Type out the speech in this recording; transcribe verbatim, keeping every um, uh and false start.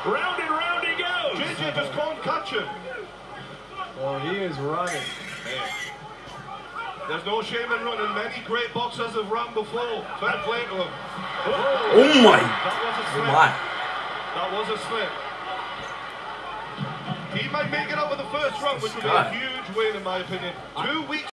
Round and round he goes. J J just can't catch him. Oh, he is running. Hey. There's no shame in running. Many great boxers have run before. Fair play to him. Oh my! That was a slip. My. That was a slip. He might make it out with the first round, which would be a God. huge win in my opinion. Two weeks.